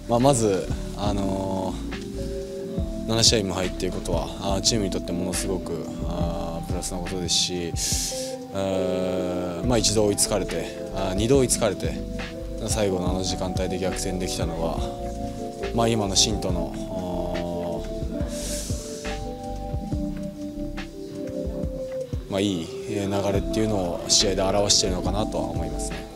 まず、7試合無敗っていうことはチームにとってものすごくプラスなことですし、一度追いつかれて2度追いつかれて最後の時間帯で逆転できたのは、今のシンとのいい流れっていうのを試合で表しているのかなとは思いますね。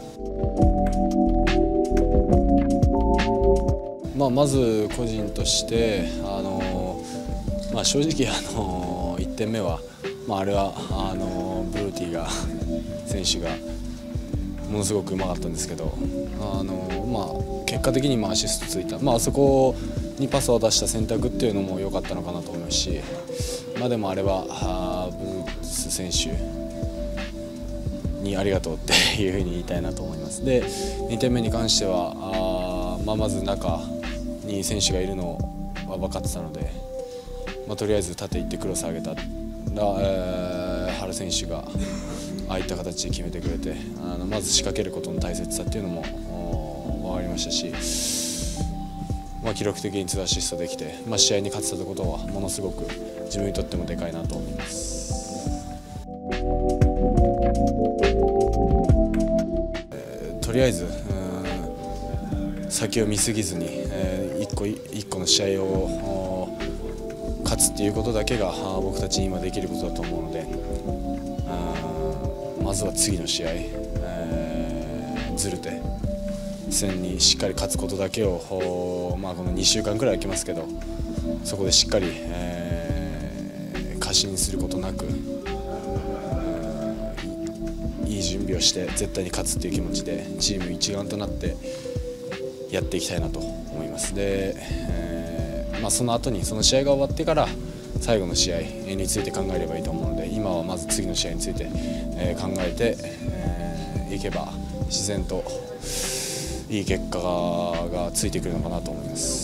まず個人として正直1点目は、あれはブルーティが選手がものすごくうまかったんですけど、結果的にアシストついた、あそこにパスを出した選択っていうのも良かったのかなと思いますし、でもあれはブルース選手にありがとうっていうふうに言いたいなと思います。で2点目に関してはまず中に選手がいるのは分かってたので、とりあえず縦行ってクロス上げたら、原選手がああいった形で決めてくれて、まず仕掛けることの大切さっていうのも分かりましたし、記録的に2アシストできて、試合に勝てたことはものすごく自分にとってもでかいなと思います。とりあえず先を見すぎずに一個の試合を勝つっていうことだけが僕たちに今できることだと思うので、まずは次の試合、ズルテ戦にしっかり勝つことだけをこの2週間くらい空きますけど、そこでしっかり、過信することなく、いい準備をして絶対に勝つっていう気持ちでチーム一丸となってやっていきたいなと思います。で、その後にその試合が終わってから最後の試合について考えればいいと思うので、今はまず次の試合について、考えていけば自然といい結果がついてくるのかなと思います。